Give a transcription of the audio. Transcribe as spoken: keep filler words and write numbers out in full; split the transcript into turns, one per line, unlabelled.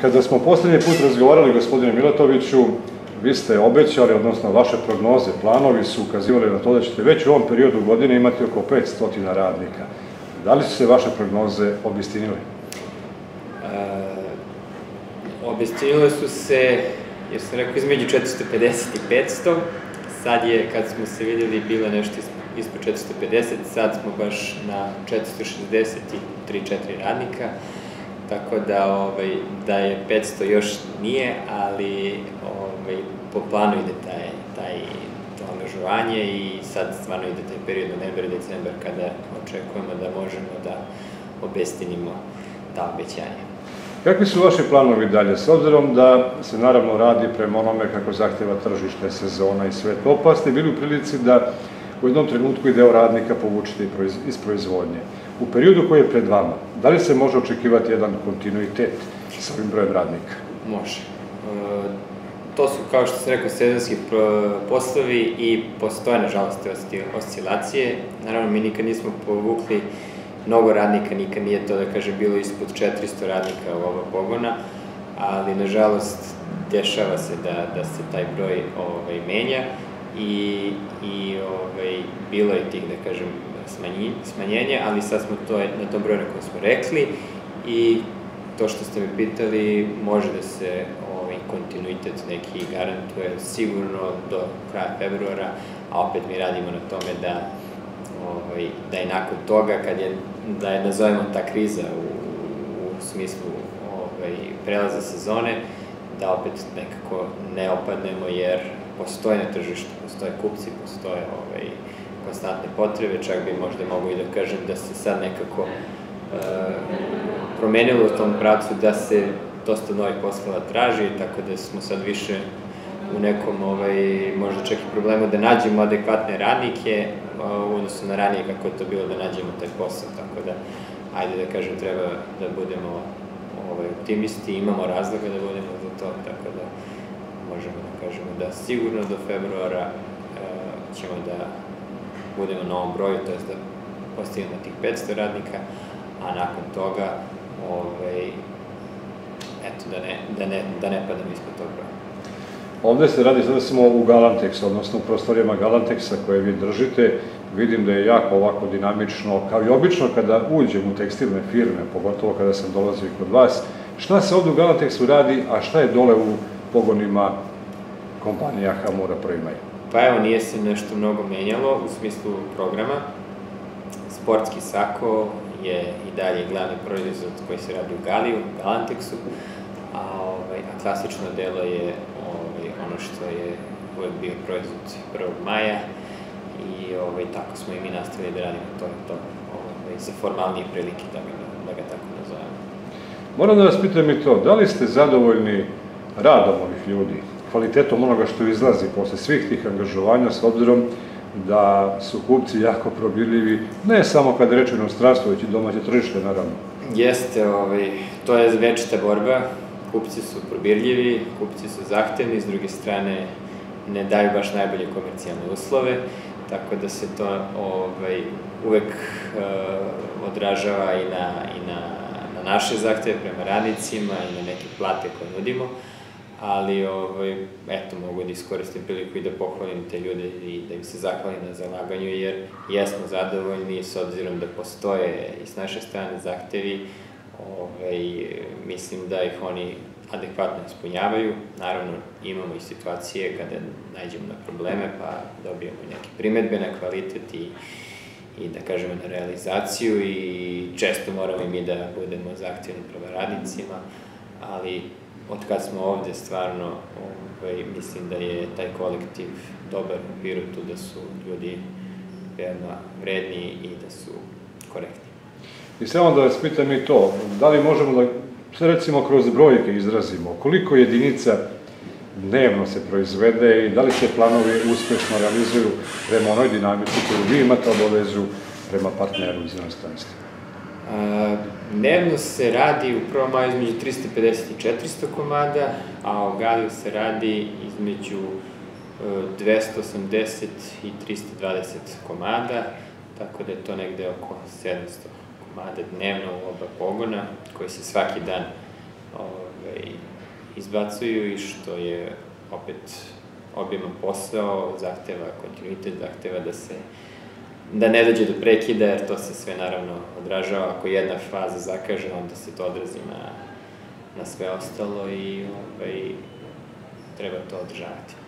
Kada smo posljednji put razgovarali, gospodine Milatoviću, vi ste obećali, odnosno vaše prognoze, planovi su ukazivali na to da ćete već u ovom periodu godine imati oko petsto radnika. Da li su se vaše prognoze obistinile?
Obistinile su se, jer sam rekao, između četiristo pedeset i petsto. Sad je, kad smo se vidjeli, bilo nešto ispod četiristo pedeset, sad smo baš na četiristo šezdeset tri četiri radnika. Tako da je petsto još nije, ali po planu ide to angažovanje i sad stvarno ide taj period novembar i decembar kada očekujemo da možemo da obistinimo ta obećanja.
Kakvi su vaši planovi dalje? S obzirom da se naravno radi prema onome kako zahtjeva tržište, sezona i sve to, pa ste bili u prilici da u jednom trenutku i deo radnika povučite iz proizvodnje. U periodu koji je pred vama, da li se može očekivati jedan kontinuitet sa ovim brojem radnika?
Može. To su, kao što sam rekao, sezonski poslovi i postoje, nažalost, oscilacije. Naravno, mi nikad nismo povukli mnogo radnika, nikad nije to, da kažem, bilo ispod četiristo radnika u oba pogona, ali, nažalost, dešava se da se taj broj menja i bilo je tih, da kažem, smanjenja, ali sad smo to na tom broju na kojem smo rekli i to što ste me pitali, može da se kontinuitet neki garantuje sigurno do kraja februara, a opet mi radimo na tome da je nakon toga, da je, nazovemo, ta kriza u smislu prelaza sezone, da opet nekako ne opadnemo, jer postoje na tržištu, postoje kupci, postoje konstantne potrebe, čak bi možda mogu i da kažem da se sad nekako promenilo u tom pravcu da se dosta novih poslova traži, tako da smo sad više u nekom, možda čak i problemu da nađemo adekvatne radnike u odnosu na ranije kako je to bilo da nađemo taj posao, tako da, ajde da kažem, treba da budemo optimisti, imamo razloga da budemo za to, tako da možemo da kažemo da sigurno do februara ćemo da budemo na ovom broju, to je da postignemo tih petsto radnika, a nakon toga, eto, da ne padamo ispod tog broja.
Ovde se radi, sada smo u Galanteksu, odnosno u prostorijama Galanteksa koje vi držite. Vidim da je jako ovako dinamično, kao i obično kada uđem u tekstilne firme, pogotovo kada sam dolazio kod vas. Šta se ovde u Galanteksu radi, a šta je dole u pogonima kompanija Hamura Proimaj?
Pa evo, nije se nešto mnogo menjalo u smislu programa. Sportski sako je i dalje glavni proizvod koji se radi u Galiju, u Galanteksu, a klasično delo je ono što je uvek bio proizvod prvog maja i tako smo i mi nastavili da radimo to za formalnije prilike, da ga tako nazovemo.
Moram da vas pitam i to, da li ste zadovoljni radom ovih ljudi, kvalitetom onoga što izlazi posle svih tih angažovanja, s obzirom da su kupci jako probirljivi, ne samo kada reče inostranstvo, već i domaće tržište, naravno?
Jeste, to je večita borba. Kupci su probirljivi, kupci su zahtevni, s druge strane ne daju baš najbolje komercijalne uslove, tako da se to uvek odražava i na naše zahteve prema radnicima i na neke plate koje nudimo, ali eto, mogu da iskoristim priliku i da pohvalim te ljude i da im se zahvalim na zalaganju, jer jesmo zadovoljni s obzirom da postoje i s naše strane zahtevi. Mislim da ih oni adekvatno ispunjavaju. Naravno, imamo i situacije kada nađemo na probleme, pa dobijemo neke primetbe na kvalitet i, da kažemo, na realizaciju i često moramo i mi da budemo zahtevni prema radnicima, ali od kad smo ovde, stvarno, mislim da je taj kolektiv dobar u Pirotu, da su ljudi veoma vredni i da su korektni.
I samo da vas pitam i to, da li možemo da, recimo, kroz brojke izrazimo, koliko jedinica dnevno se proizvede i da li se planovi uspešno realizuju prema onoj dinamici koju vi imate obavezu prema partneru iz inostranstva?
Dnevno se radi u prvom maju između trista pedeset i četiristo komada, a u Galiju se radi između dvesta osamdeset i trista dvadeset komada, tako da je to negde oko sedamsto komada dnevno u oba pogona, koji se svaki dan izbacuju i što je opet obiman posao, zahteva kontinuitet, zahteva da se da ne dođe do prekida, jer to se sve naravno odražava. Ako jedna faza zakaže, onda se to odrazi na, na sve ostalo i ovaj, treba to održavati.